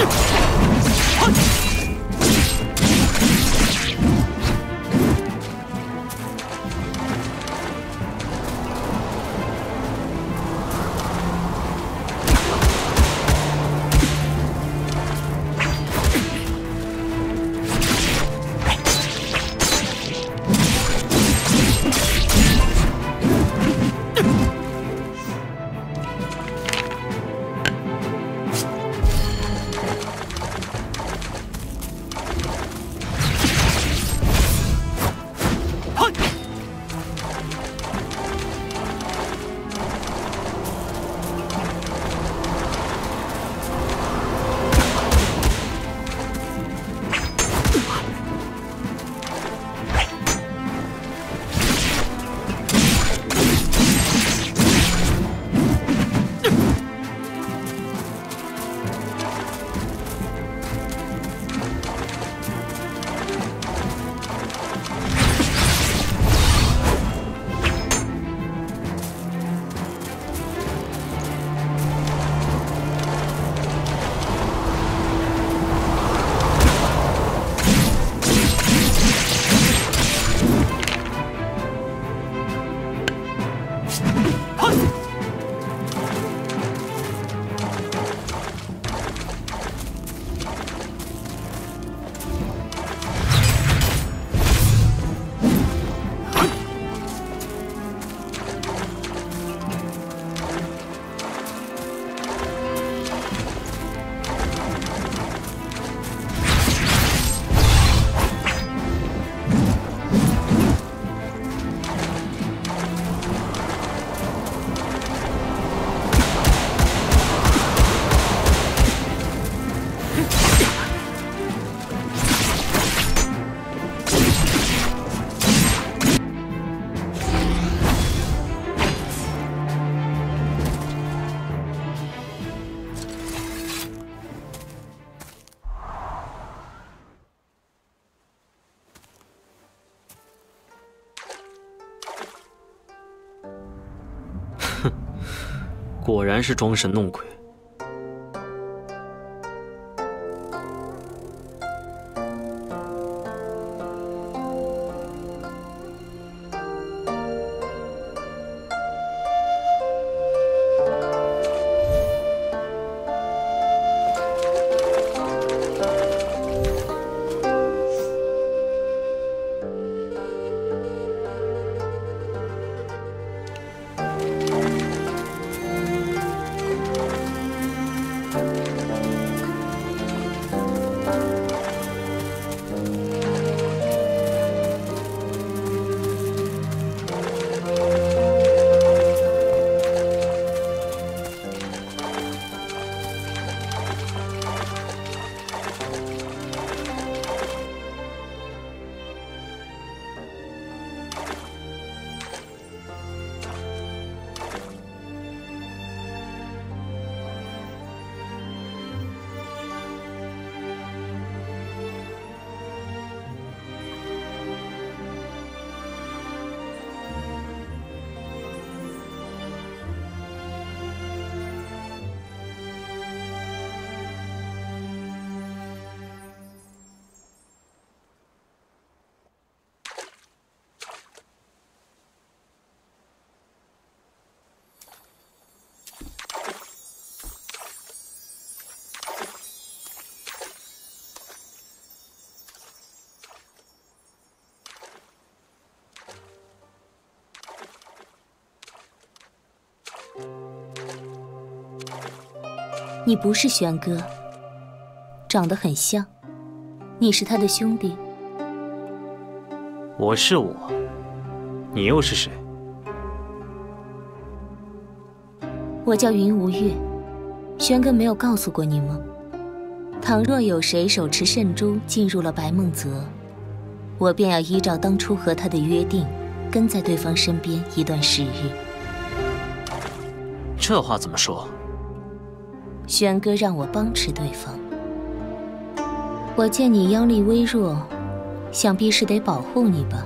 果然是装神弄鬼。 你不是玄哥，长得很像。你是他的兄弟。 我是我，你又是谁？ 我叫云无月，玄哥没有告诉过你吗？倘若有谁手持圣珠进入了白梦泽，我便要依照当初和他的约定，跟在对方身边一段时日。 这话怎么说？ 玄哥让我帮持对方，我见你妖力微弱，想必是得保护你吧？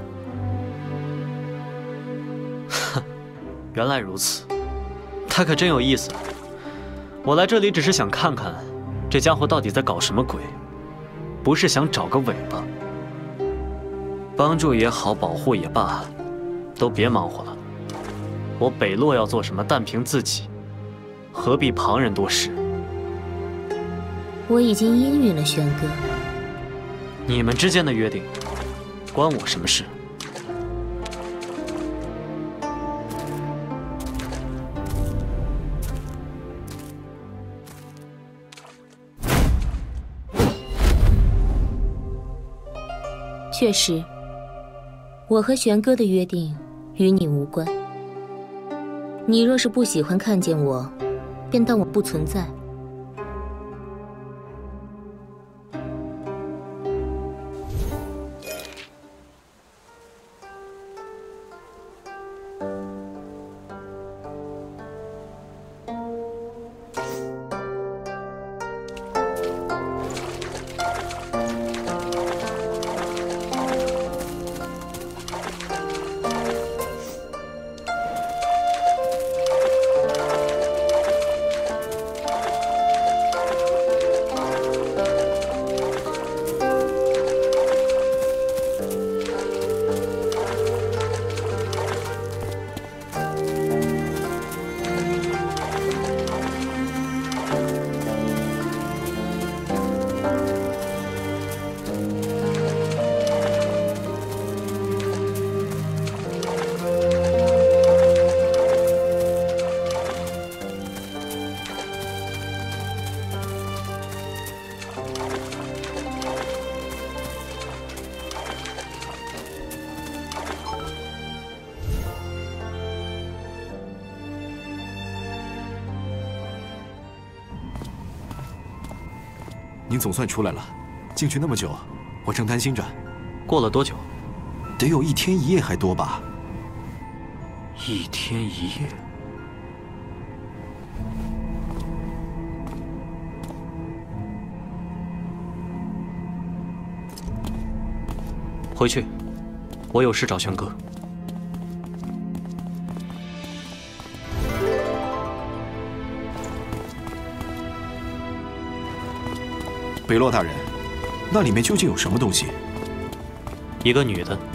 哼，原来如此，他可真有意思。我来这里只是想看看， 这家伙到底在搞什么鬼？不是想找个尾巴？帮助也好，保护也罢，都别忙活了。我北洛要做什么，但凭自己，何必旁人多事？ 我已经应允了，轩哥。 你们之间的约定，关我什么事？ 确实，我和玄哥的约定与你无关。你若是不喜欢看见我，便当我不存在。 您总算出来了，进去那么久，我正担心着。 过了多久？ 得有1天1夜还多吧 1天1夜。回去，我有事找轩哥。 北洛大人，那里面究竟有什么东西？ 一个女的。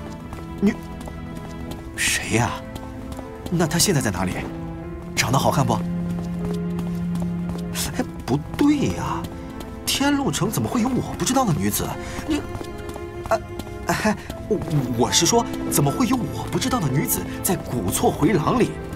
谁呀？那她现在在哪里？长得好看不？哎，不对呀，天陆城怎么会有我不知道的女子？我是说，怎么会有我不知道的女子在古错回廊里？